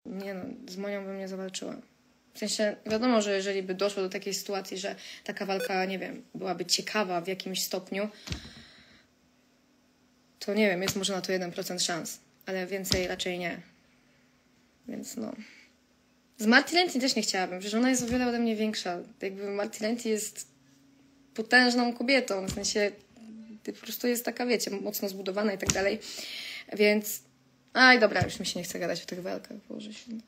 Nie no, z Monią bym nie zawalczyła. W sensie, wiadomo, że jeżeli by doszło do takiej sytuacji, że taka walka, nie wiem, byłaby ciekawa w jakimś stopniu, to nie wiem, jest może na to 1% szans, ale więcej raczej nie. Więc no. Z Marty Lenty też nie chciałabym, przecież ona jest o wiele ode mnie większa. Jakby Marty Lenty jest potężną kobietą, w sensie po prostu jest taka, wiecie, mocno zbudowana i tak dalej. Więc, aj dobra, już mi się nie chce gadać o tych walkach, Boże święty.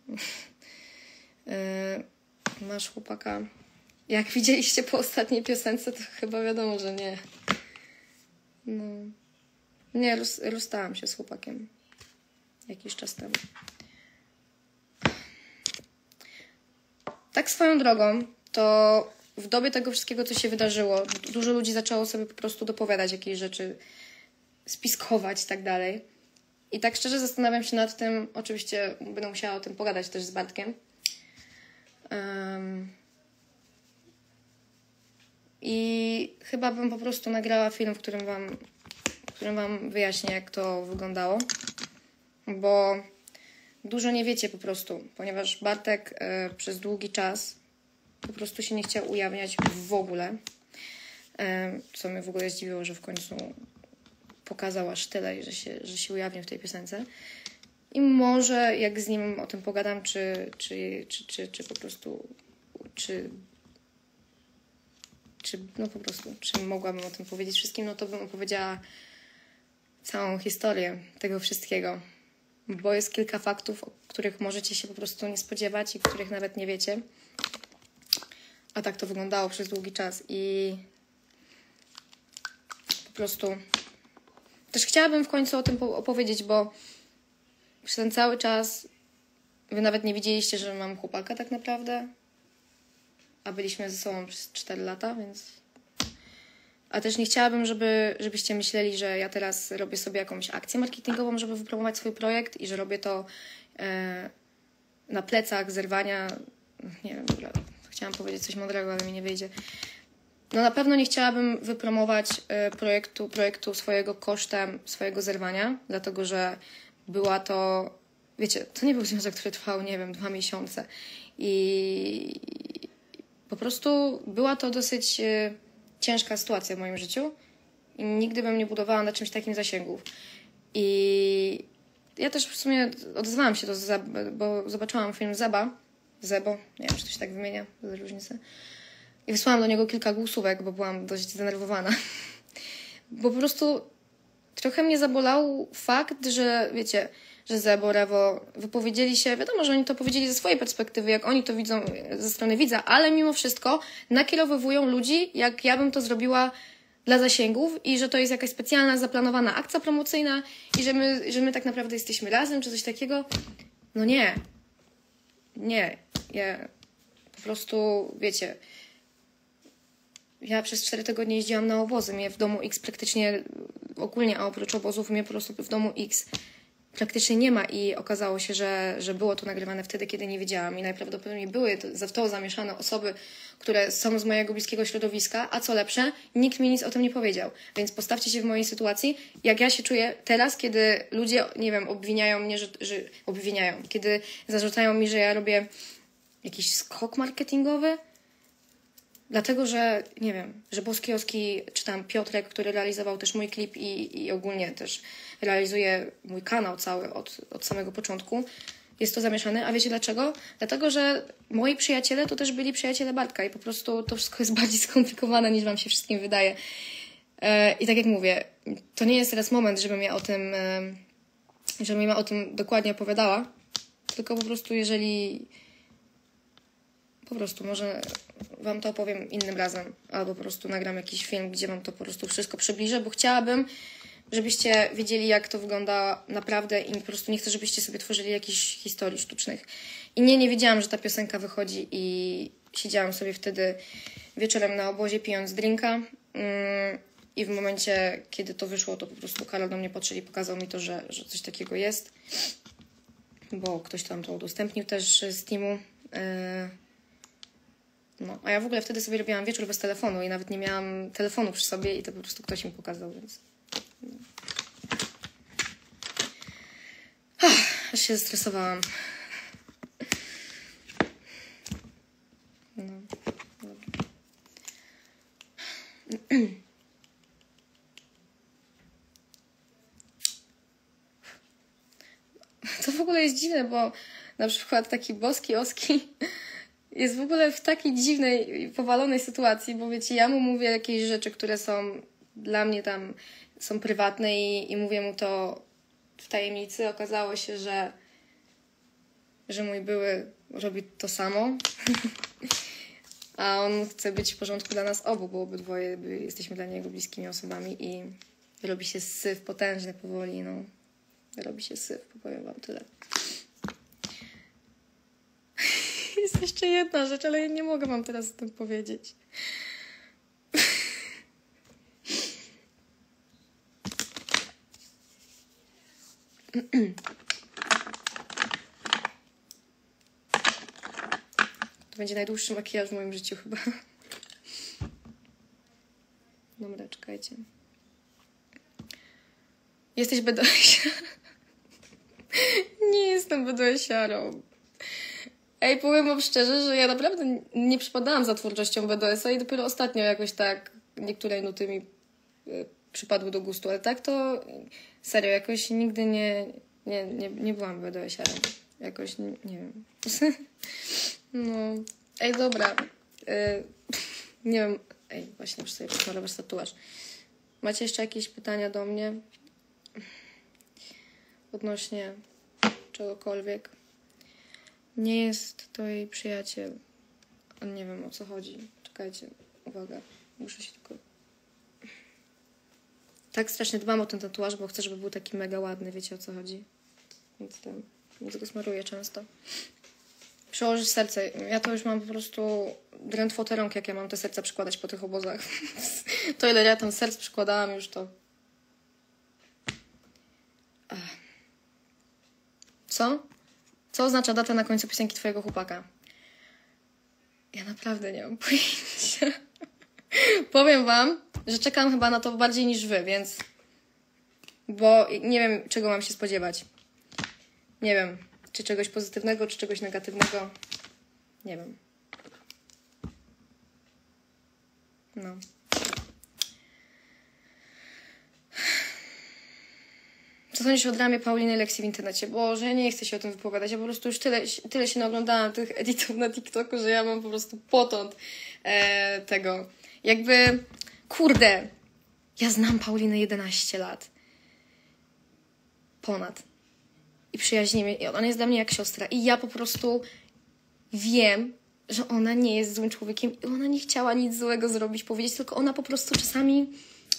Masz chłopaka? Jak widzieliście po ostatniej piosence, to chyba wiadomo, że nie. No. Nie, rozstałam się z chłopakiem jakiś czas temu. Tak swoją drogą, to w dobie tego wszystkiego, co się wydarzyło, dużo ludzi zaczęło sobie po prostu dopowiadać jakieś rzeczy, spiskować i tak dalej. I tak szczerze zastanawiam się nad tym, oczywiście będę musiała o tym pogadać też z Bartkiem. I chyba bym po prostu nagrała film, w którym wam wyjaśnię, jak to wyglądało. Bo dużo nie wiecie po prostu, ponieważ Bartek przez długi czas po prostu się nie chciał ujawniać w ogóle. Co mnie w ogóle zdziwiło, że w końcu pokazał aż tyle, że się ujawnił w tej piosence. I może jak z nim o tym pogadam, czy po prostu, no po prostu, czy mogłabym o tym powiedzieć wszystkim, no to bym opowiedziała całą historię tego wszystkiego. Bo jest kilka faktów, o których możecie się po prostu nie spodziewać i których nawet nie wiecie. A tak to wyglądało przez długi czas i po prostu też chciałabym w końcu o tym opowiedzieć, bo przez ten cały czas wy nawet nie widzieliście, że mam chłopaka tak naprawdę, a byliśmy ze sobą przez 4 lata, więc... A też nie chciałabym, żebyście myśleli, że ja teraz robię sobie jakąś akcję marketingową, żeby wypromować swój projekt i że robię to na plecach zerwania. Nie wiem, dobra, chciałam powiedzieć coś mądrego, ale mi nie wyjdzie. No na pewno nie chciałabym wypromować projektu swojego kosztem swojego zerwania, dlatego że była to, wiecie, to nie był związek, który trwał, nie wiem, 2 miesiące. I po prostu była to dosyć ciężka sytuacja w moim życiu i nigdy bym nie budowała na czymś takim zasięgów. I ja też w sumie odezwałam się bo zobaczyłam film Zebo, nie wiem, czy to się tak wymienia, bez różnicy. I wysłałam do niego kilka głosówek, bo byłam dość zdenerwowana. Bo po prostu trochę mnie zabolał fakt, że wiecie, że Zebo, Rewo wypowiedzieli się, wiadomo, że oni to powiedzieli ze swojej perspektywy, jak oni to widzą ze strony widza, ale mimo wszystko nakierowywują ludzi, jak ja bym to zrobiła dla zasięgów i że to jest jakaś specjalna, zaplanowana akcja promocyjna i że my tak naprawdę jesteśmy razem, czy coś takiego. No nie. Nie. Ja po prostu, wiecie, ja przez 4 tygodnie jeździłam na obozy. Mnie w domu X praktycznie, ogólnie, a oprócz obozów, mnie po prostu w domu X praktycznie nie ma i okazało się, że było to nagrywane wtedy, kiedy nie wiedziałam i najprawdopodobniej były w to zamieszane osoby, które są z mojego bliskiego środowiska, a co lepsze, nikt mi nic o tym nie powiedział. Więc postawcie się w mojej sytuacji, jak ja się czuję teraz, kiedy ludzie, nie wiem, obwiniają mnie, kiedy zarzucają mi, że ja robię jakiś skok marketingowy, dlatego, że, nie wiem, że Boski, czy tam Piotrek, który realizował też mój klip i ogólnie też realizuje mój kanał cały od samego początku, jest to zamieszane. A wiecie dlaczego? Dlatego, że moi przyjaciele to też byli przyjaciele Bartka i po prostu to wszystko jest bardziej skomplikowane, niż wam się wszystkim wydaje. I tak jak mówię, to nie jest teraz moment, żebym ja o tym dokładnie opowiadała, tylko po prostu może wam to opowiem innym razem, albo po prostu nagram jakiś film, gdzie wam to po prostu wszystko przybliżę, bo chciałabym, żebyście wiedzieli, jak to wygląda naprawdę i po prostu nie chcę, żebyście sobie tworzyli jakichś historii sztucznych. I nie wiedziałam, że ta piosenka wychodzi i siedziałam sobie wtedy wieczorem na obozie, pijąc drinka i w momencie, kiedy to wyszło, to po prostu Karol do mnie podszedł i pokazał mi to, że coś takiego jest, bo ktoś tam to udostępnił też z teamu. No, a ja w ogóle wtedy sobie robiłam wieczór bez telefonu i nawet nie miałam telefonu przy sobie i to po prostu ktoś mi pokazał, więc... No. Aż się zestresowałam. To w ogóle jest dziwne, bo na przykład taki boski Oski jest w ogóle w takiej dziwnej, powalonej sytuacji, bo wiecie, ja mu mówię jakieś rzeczy, które są dla mnie tam, są prywatne i mówię mu to w tajemnicy. Okazało się, że mój były robi to samo, a on chce być w porządku dla nas obu, bo obydwoje jesteśmy dla niego bliskimi osobami i robi się syf potężny powoli, no. Robi się syf, powiem wam tyle. Jest jeszcze jedna rzecz, ale ja nie mogę wam teraz o tym powiedzieć. To będzie najdłuższy makijaż w moim życiu chyba. Dobra, czekajcie. Jesteś bedoesiarą? Nie jestem bedoesiarą. Ej, powiem wam szczerze, że ja naprawdę nie przypadałam za twórczością BDS-a i dopiero ostatnio jakoś tak niektóre nuty mi przypadły do gustu, ale tak to serio, jakoś nigdy nie byłam BDS-arą. Jakoś, nie wiem. No. Ej, dobra. Nie wiem. Ej, właśnie muszę sobie posmarować tatuaż. Macie jeszcze jakieś pytania do mnie? Odnośnie czegokolwiek? Nie jest to jej przyjaciel. Nie wiem, o co chodzi. Czekajcie. Uwaga. Muszę się tylko... Tak strasznie dbam o ten tatuaż, bo chcę, żeby był taki mega ładny. Wiecie, o co chodzi? Więc go smaruję często. Przełożyć serce. Ja to już mam po prostu drętwotę rąk, jak ja mam te serca przykładać po tych obozach. To ile ja tam serc przykładałam już to... Co? Co oznacza data na końcu piosenki twojego chłopaka? Ja naprawdę nie mam pojęcia. Powiem wam, że czekam chyba na to bardziej niż wy, więc... Bo nie wiem, czego mam się spodziewać. Nie wiem, czy czegoś pozytywnego, czy czegoś negatywnego. Nie wiem. No. Co sądzisz o dramie Pauliny Lexi w internecie? Boże, ja nie chcę się o tym wypowiadać. Ja po prostu już tyle się naoglądałam tych editów na TikToku, że ja mam po prostu potąd tego. Jakby, kurde, ja znam Paulinę 11 lat. Ponad. I przyjaźnimy. I ona jest dla mnie jak siostra. I ja po prostu wiem, że ona nie jest złym człowiekiem i ona nie chciała nic złego zrobić, powiedzieć, tylko ona po prostu czasami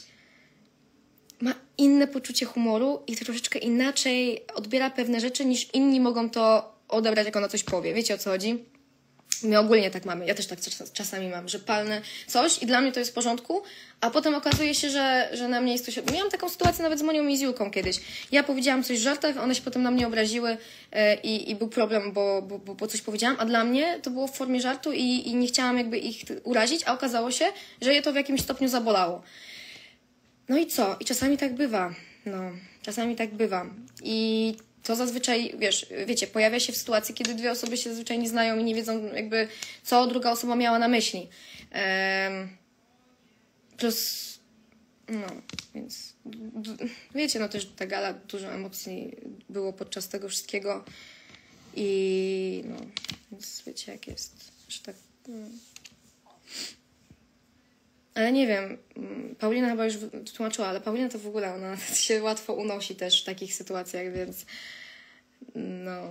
ma inne poczucie humoru i troszeczkę inaczej odbiera pewne rzeczy, niż inni mogą to odebrać, jak ona coś powie. Wiecie, o co chodzi? My ogólnie tak mamy. Ja też tak czasami mam, że palnę coś i dla mnie to jest w porządku, a potem okazuje się, że na mnie jest coś... Miałam taką sytuację nawet z Monią i z Julką kiedyś. Ja powiedziałam coś w żartach, one się potem na mnie obraziły i był problem, bo coś powiedziałam, a dla mnie to było w formie żartu i nie chciałam jakby ich urazić, a okazało się, że je to w jakimś stopniu zabolało. No i co? I czasami tak bywa. No, czasami tak bywa. I to zazwyczaj, wiecie, pojawia się w sytuacji, kiedy dwie osoby się zazwyczaj nie znają i nie wiedzą jakby, co druga osoba miała na myśli. Plus, no, więc wiecie, no też ta gala, dużo emocji było podczas tego wszystkiego i no, więc wiecie, jak jest, że tak... Ale nie wiem, Paulina chyba już tłumaczyła, ale Paulina to w ogóle, ona się łatwo unosi też w takich sytuacjach, więc no...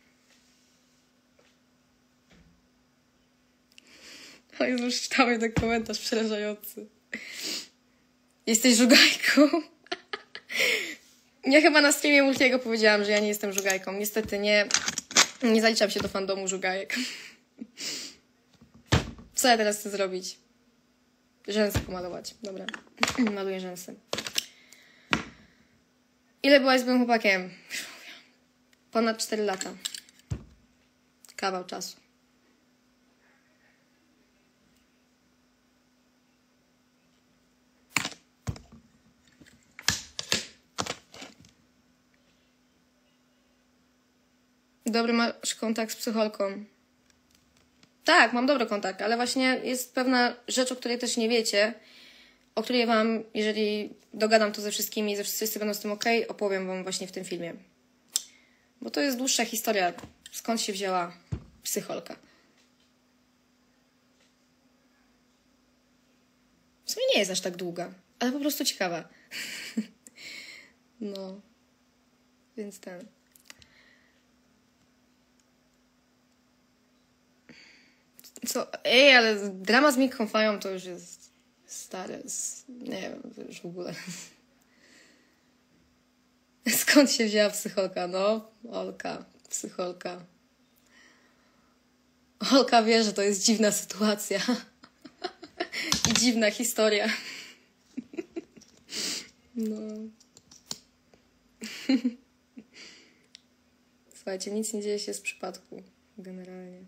O Jezu, już czytałem ten komentarz przerażający. Jesteś żugajką? Ja chyba na streamie Multiego powiedziałam, że ja nie jestem żugajką. Niestety nie zaliczam się do fandomu żugajek. Co ja teraz chcę zrobić? Rzęsy pomalować. Dobra. Maluję rzęsy. Ile byłaś z byłym chłopakiem? Ponad 4 lata. Kawał czasu. Dobry masz kontakt z psycholką. Tak, mam dobry kontakt, ale właśnie jest pewna rzecz, o której też nie wiecie, o której wam, jeżeli dogadam to ze wszystkimi i wszyscy będą z tym okej, opowiem wam właśnie w tym filmie. Bo to jest dłuższa historia, skąd się wzięła psycholka. W sumie nie jest aż tak długa, ale po prostu ciekawa. No, więc ten... Co? Ej, ale drama z Miką Fają to już jest stare. Nie wiem, to już w ogóle. Skąd się wzięła psycholka? No, Olka, psycholka. Olka wie, że to jest dziwna sytuacja. I dziwna historia. No. Słuchajcie, nic nie dzieje się z przypadku. Generalnie.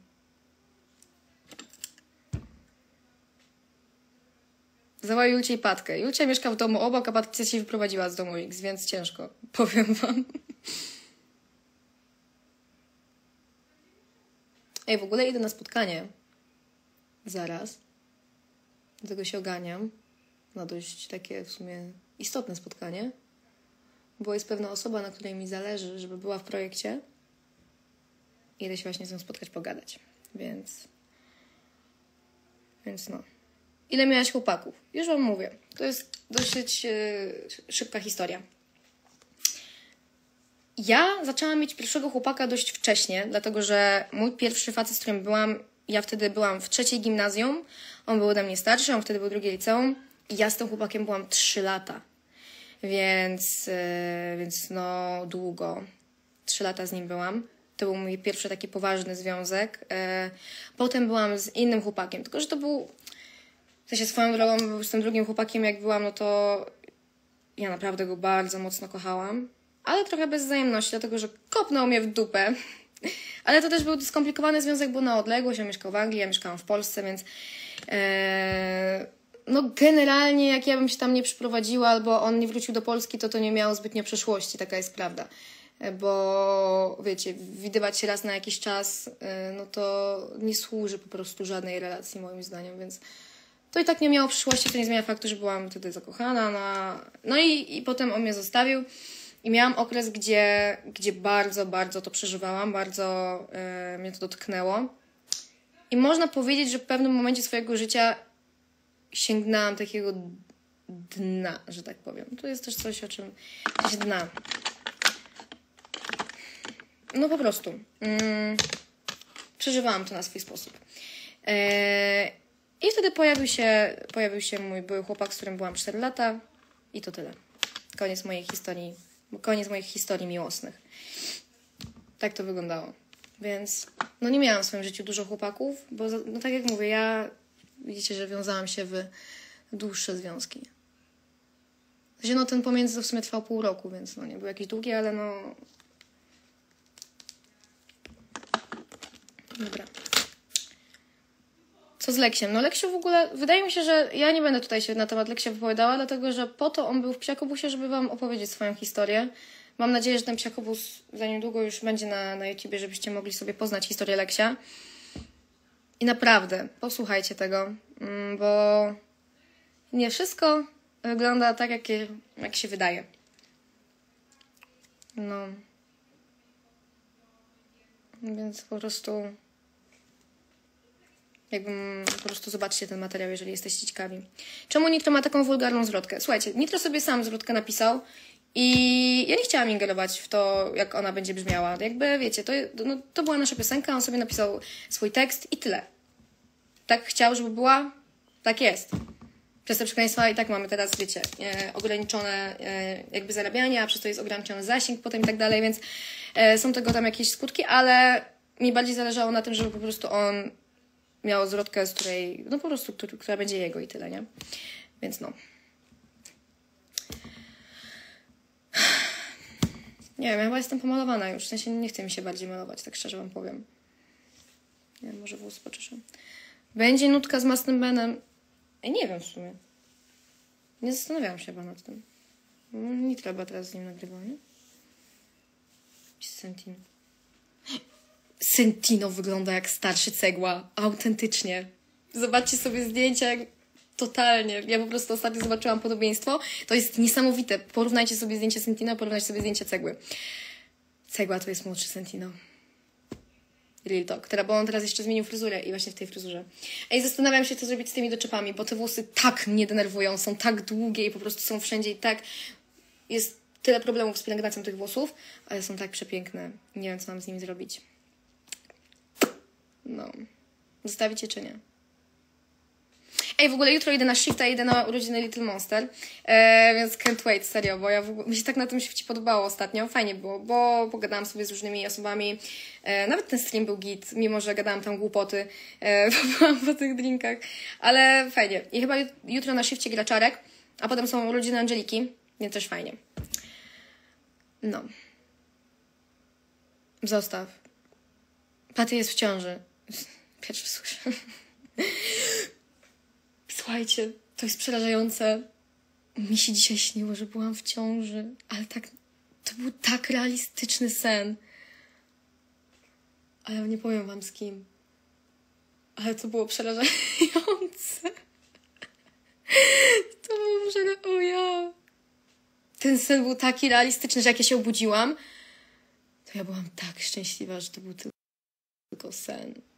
Zawołaj Julcie i Patkę. Julcia mieszka w domu obok, a Patka się wyprowadziła z domu X, więc ciężko. Powiem wam. Ej, w ogóle idę na spotkanie. Zaraz. Do tego się oganiam. Na dość takie w sumie istotne spotkanie. Bo jest pewna osoba, na której mi zależy, żeby była w projekcie. Idę się właśnie z nią spotkać, pogadać. Więc no. Ile miałaś chłopaków? Już wam mówię. To jest dosyć szybka historia. Ja zaczęłam mieć pierwszego chłopaka dość wcześnie, dlatego że mój pierwszy facet, z którym byłam, ja wtedy byłam w 3. gimnazjum, on był ode mnie starszy, on wtedy był 2. liceum i ja z tym chłopakiem byłam 3 lata. Więc no długo. 3 lata z nim byłam. To był mój pierwszy taki poważny związek. Potem byłam z innym chłopakiem, tylko że to był... W sensie swoją drogą z tym drugim chłopakiem jak byłam, no to ja naprawdę go bardzo mocno kochałam. Ale trochę bez wzajemności, dlatego że kopnął mnie w dupę. Ale to też był skomplikowany związek, bo na odległość. On mieszkał w Anglii, ja mieszkałam w Polsce, więc no generalnie jak ja bym się tam nie przyprowadziła albo on nie wrócił do Polski, to nie miało zbytnio przeszłości, taka jest prawda. Bo wiecie, widywać się raz na jakiś czas, no to nie służy po prostu żadnej relacji moim zdaniem, więc to i tak nie miało przyszłości, to nie zmienia faktu, że byłam wtedy zakochana. No i potem on mnie zostawił i miałam okres, gdzie bardzo, bardzo to przeżywałam, bardzo mnie to dotknęło. I można powiedzieć, że w pewnym momencie swojego życia sięgnęłam takiego dna, że tak powiem. To jest też coś, o czym... dna. No po prostu. Przeżywałam to na swój sposób. I wtedy pojawił się mój były chłopak, z którym byłam 4 lata i to tyle. Koniec moich historii miłosnych. Tak to wyglądało. Więc no nie miałam w swoim życiu dużo chłopaków, bo no tak jak mówię, ja widzicie, że wiązałam się w dłuższe związki. W sensie, no ten pomiędzy to w sumie trwał pół roku, więc no nie był jakiś długi, ale no... Dobra. Co z Leksiem? No Leksiu w ogóle, wydaje mi się, że ja nie będę tutaj się na temat Leksia wypowiadała, dlatego że po to on był w Psiakobusie, żeby wam opowiedzieć swoją historię. Mam nadzieję, że ten Psiakobus za niedługo już będzie na YouTubie, żebyście mogli sobie poznać historię Leksia. I naprawdę, posłuchajcie tego, bo nie wszystko wygląda tak, jak się wydaje. No. Więc po prostu... po prostu zobaczcie ten materiał, jeżeli jesteście ciekawi. Czemu Nitro ma taką wulgarną zwrotkę? Słuchajcie, Nitro sobie sam zwrotkę napisał i ja nie chciałam ingerować w to, jak ona będzie brzmiała. Jakby, wiecie, to była nasza piosenka, on sobie napisał swój tekst i tyle. Tak chciał, żeby była, tak jest. Przez te przekleństwa i tak mamy teraz, wiecie, ograniczone jakby zarabianie, a przez to jest ograniczony zasięg potem i tak dalej, więc są tego tam jakieś skutki, ale mi bardziej zależało na tym, żeby po prostu on miał zwrotkę, z której, no po prostu, która będzie jego i tyle, nie? Więc no. Nie wiem, ja chyba jestem pomalowana już, w sensie nie chce mi się bardziej malować, tak szczerze wam powiem. Nie wiem, może włos poczeszę. Będzie nutka z Masnym Benem. Nie wiem w sumie. Nie zastanawiałam się chyba nad tym. Nie trzeba teraz z nim nagrywał, nie? Sentino. Sentino wygląda jak starszy Cegła. Autentycznie. Zobaczcie sobie zdjęcia. totalnie. Ja po prostu ostatnio zobaczyłam podobieństwo. To jest niesamowite. Porównajcie sobie zdjęcie Sentino, porównajcie sobie zdjęcie Cegły. Cegła to jest młodszy Sentino. Real talk. Bo on teraz jeszcze zmienił fryzurę i właśnie w tej fryzurze. Ej, zastanawiam się, co zrobić z tymi doczepami, bo te włosy tak mnie denerwują, są tak długie i po prostu są wszędzie i tak... Jest tyle problemów z pielęgnacją tych włosów, ale są tak przepiękne. Nie wiem, co mam z nimi zrobić. No. Zostawicie czy nie? Ej, w ogóle jutro idę na shifta, idę na urodziny Little Monster, więc can't wait, serio, bo mi się tak na tym shifcie podobało ostatnio, fajnie było, bo pogadałam sobie z różnymi osobami, nawet ten stream był git, mimo że gadałam tam głupoty, bo byłam po tych drinkach, ale fajnie. I chyba jutro na shifcie gra Czarek, a potem są urodziny Angeliki, więc też fajnie. No. Zostaw. Paty jest w ciąży. Pierwszy słyszę. Słuchajcie, to jest przerażające. Mi się dzisiaj śniło, że byłam w ciąży, ale tak, to był tak realistyczny sen. Ale nie powiem wam z kim. Ale to było przerażające. To było przerażające. O ja. Ten sen był taki realistyczny, że jak ja się obudziłam, to ja byłam tak szczęśliwa, że to był tylko sen.